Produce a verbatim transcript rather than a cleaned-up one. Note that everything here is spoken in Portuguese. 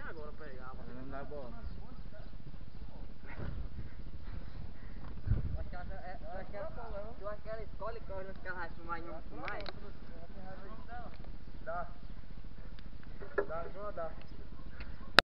agora pegava. Não dá bola. Acho que ela, é, eu acho que ela, eu acho que ela escolhe que hoje que ela vai fumar e não fumar. Dá. Dá, João, dá.